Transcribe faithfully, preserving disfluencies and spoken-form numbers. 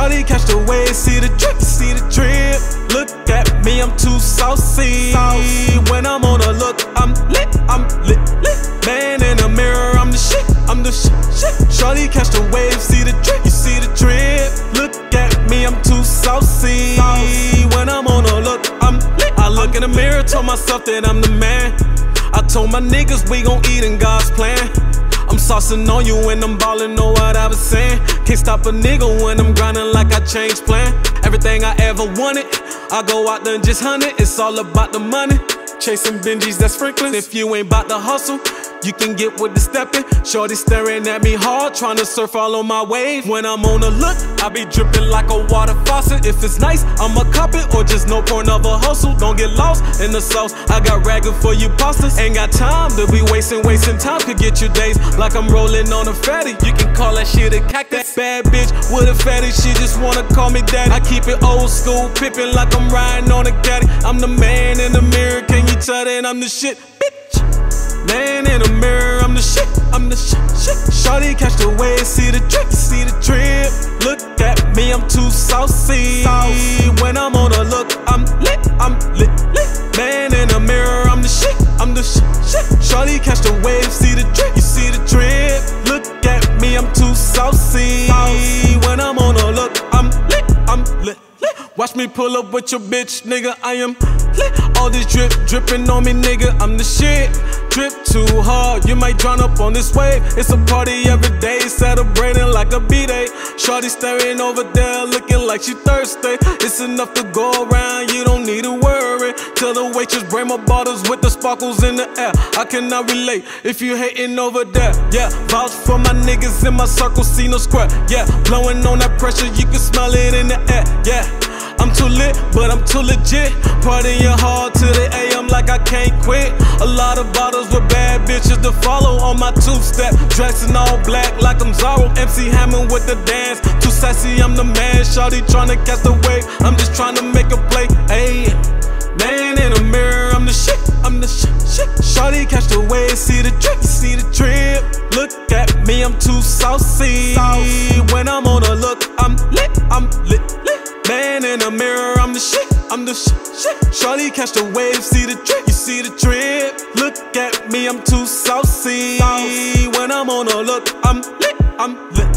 Shorty catch the wave, see the drip, see the drip. Look at me, I'm too saucy. When I'm on a look, I'm lit, I'm lit, lit. Man in the mirror, I'm the shit, I'm the shit, shit. Shorty catch the wave, see the drip, you see the drip. Look at me, I'm too saucy. When I'm on a look, I'm lit. I look in the mirror, told myself that I'm the man. I told my niggas we gon' eat in God's plan. I'm saucing on you when I'm ballin', know what I was saying. Can't stop a nigga when I'm grinding like I changed plan. Everything I ever wanted, I go out there and just hunt it. It's all about the money. Chasing Benjis, that's sprinklers. If you ain't bout to hustle, you can get with the stepping. Shorty staring at me hard, trying to surf all on my wave. When I'm on the look, I be dripping like a water faucet. If it's nice, I'ma cop it, or just no point of a hustle. Don't get lost in the sauce, I got ragged for you pastas. Ain't got time to be wasting, wasting time could get you days. Like I'm rolling on a fatty, you can call that shit a cactus. Bad bitch with a fatty, she just wanna call me daddy. I keep it old school, pippin' like I'm riding on a caddy. I'm the man in the mirror, can you tell that I'm the shit, bitch? Man in the mirror, I'm the shit, I'm the shit, shit. Shorty catch the wave, see the drip, see the drip. Look at me, I'm too saucy. When I'm on a look, I'm lit, I'm lit, lit. Man in the mirror, I'm the shit, I'm the shit, shit. Shorty catch the wave, see the drip, you see the drip. Look at me, I'm too saucy. When I'm on a look, I'm lit, I'm lit, lit. Watch me pull up with your bitch, nigga, I am lit. All this drip, dripping on me, nigga, I'm the shit. Drip too hard, you might drown up on this wave. It's a party every day, celebrating like a B-day. Shorty staring over there, looking like she thirsty. It's enough to go around, you don't need to worry. Tell the waitress, bring my bottles with the sparkles in the air. I cannot relate if you hating over there. Yeah, vouch for my niggas in my circle, see no square. Yeah, blowing on that pressure, you can smell it in the air. Yeah, I'm too lit, but I'm too legit. Partying hard to the A M like I can't quit. A lot of bottles with bad bitches to follow on my two-step. Dressing all black like I'm Zorro. M C Hammond with the dance. Too sassy, I'm the man. Shawty tryna catch the wave, I'm just tryna make a play. Ayy, man in the mirror, I'm the shit, I'm the shit, shit. Shawty catch the wave, see the drip, see the drip. Look at me, I'm too saucy. When I'm on a look, I'm lit, I'm lit, lit. Man in the mirror, I'm the shit, I'm the shit, shit. Shorty catch the wave, see the drip, you see the drip. Look at me, I'm too saucy. When I'm on a look, I'm lit, I'm lit.